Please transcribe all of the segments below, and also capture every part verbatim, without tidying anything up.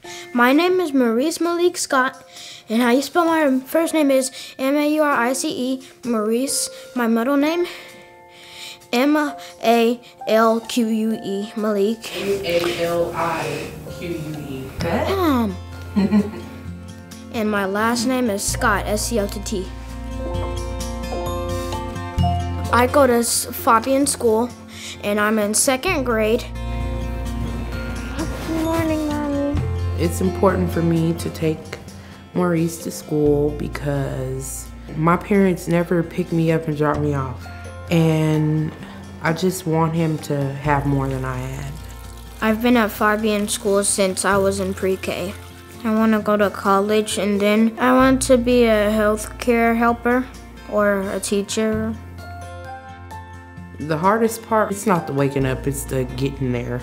My name is Maurice Malik Scott, and how you spell my first name is M A U R I C E, Maurice. My middle name, M A L Q U E, Malik. M A L I Q U E. Um, and my last name is Scott, S C O T T. I go to Fabian School, and I'm in second grade. Good morning, Mommy. It's important for me to take Maurice to school because my parents never picked me up and dropped me off. And I just want him to have more than I had. I've been at Fabian School since I was in pre-K. I want to go to college, and then I want to be a healthcare helper or a teacher. The hardest part, it's not the waking up, it's the getting there.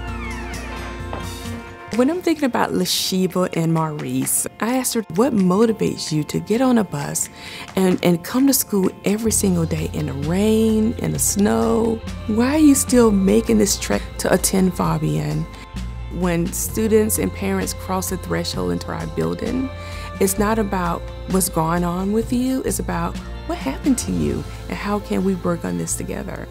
When I'm thinking about Lashiba and Maurice, I asked her, what motivates you to get on a bus and, and come to school every single day in the rain, in the snow? Why are you still making this trek to attend Fabian? When students and parents cross the threshold into our building, it's not about what's going on with you, it's about what happened to you and how can we work on this together.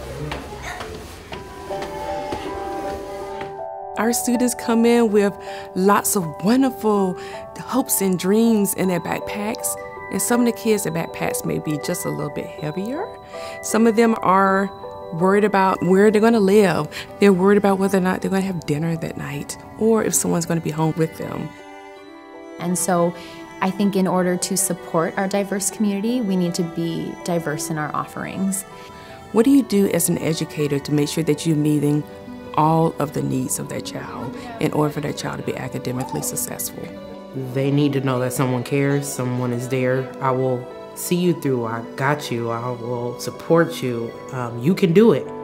Our students come in with lots of wonderful hopes and dreams in their backpacks. And some of the kids, their backpacks may be just a little bit heavier. Some of them are worried about where they're gonna live. They're worried about whether or not they're gonna have dinner that night or if someone's gonna be home with them. And so I think in order to support our diverse community, we need to be diverse in our offerings. What do you do as an educator to make sure that you're meeting all of the needs of that child in order for that child to be academically successful? They need to know that someone cares, someone is there. I will see you through, I got you, I will support you. Um, you can do it.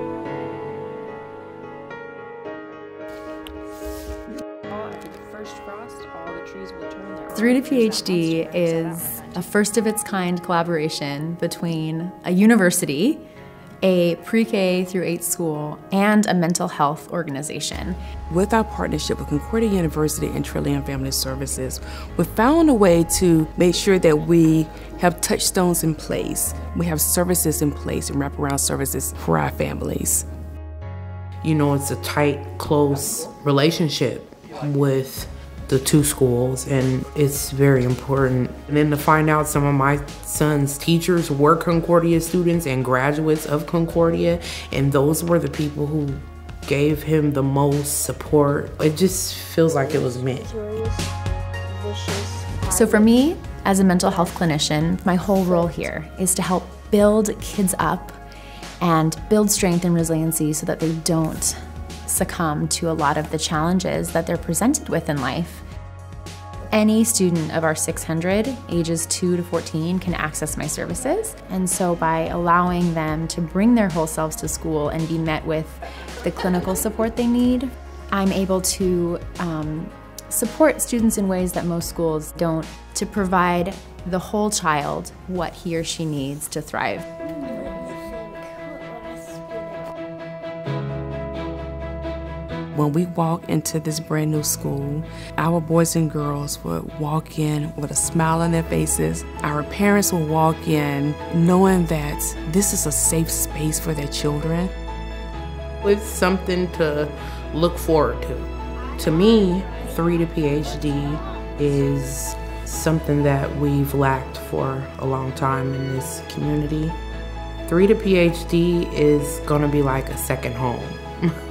three to P H D is a first of its kind collaboration between a university, a pre-K through eight school, and a mental health organization. With our partnership with Concordia University and Trillium Family Services, we've found a way to make sure that we have touchstones in place. We have services in place and wraparound services for our families. You know, it's a tight, close relationship with the two schools, and it's very important. And then to find out some of my son's teachers were Concordia students and graduates of Concordia, and those were the people who gave him the most support. It just feels like it was meant. So for me, as a mental health clinician, my whole role here is to help build kids up and build strength and resiliency so that they don't succumb to a lot of the challenges that they're presented with in life. Any student of our six hundred, ages two to fourteen, can access my services. And so by allowing them to bring their whole selves to school and be met with the clinical support they need, I'm able to um, support students in ways that most schools don't, to provide the whole child what he or she needs to thrive. When we walk into this brand new school, our boys and girls would walk in with a smile on their faces. Our parents will walk in knowing that this is a safe space for their children. It's something to look forward to. To me, three to P H D is something that we've lacked for a long time in this community. three to P H D is gonna be like a second home.